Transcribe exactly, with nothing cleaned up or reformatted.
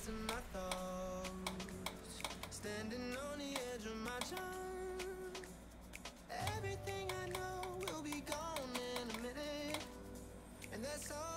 in my thoughts, standing on the edge of my charm. Everything I know will be gone in a minute, and that's all